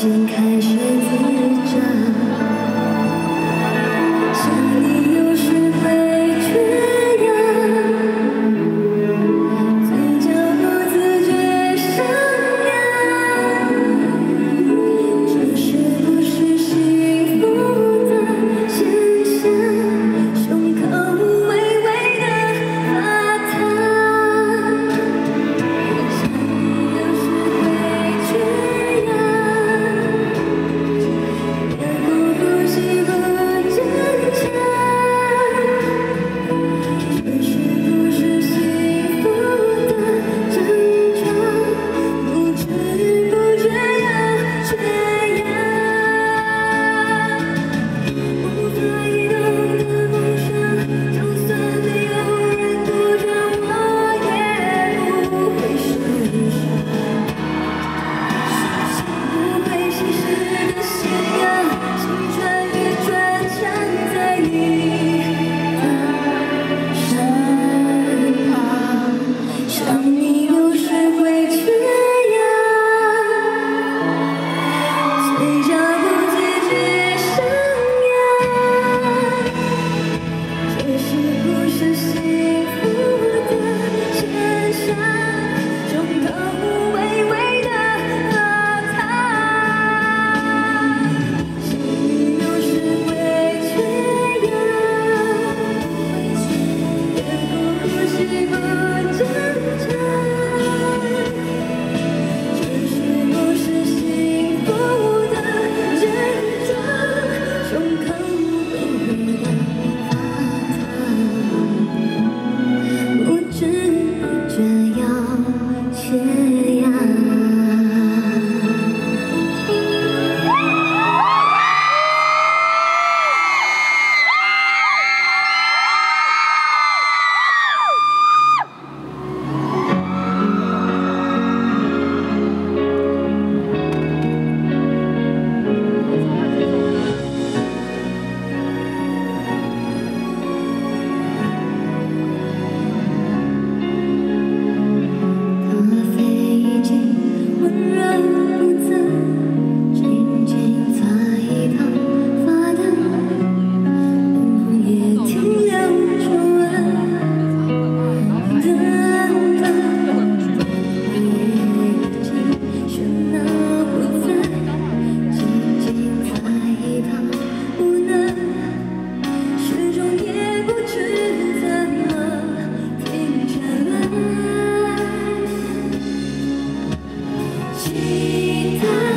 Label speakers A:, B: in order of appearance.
A: 间开始滋长。想你有时会缺氧，嘴角不自觉上扬。这是不是幸福的现象？胸口微微的发烫。想你有时会缺氧，别过呼吸不正常。这是不是幸福的症状？不知不觉要缺氧。无法移动的梦想，就算没有人阻挡，我也不会受伤。不会稀释的信仰，心转一转，缠在你的身旁。想你有时会缺氧，嘴角不自觉上扬。这是不是幸福的现象？胸口微微的发烫。心里有时会缺氧，别过呼吸不正常。这是不是幸福的症状？胸口微微的发烫，不知不觉要缺氧。咖啡已经温热不增，静静在一旁发呆，灯也停留皱纹，等等，也已经喧闹不再，静静在一旁无能，始终也不知怎么停下来。期待。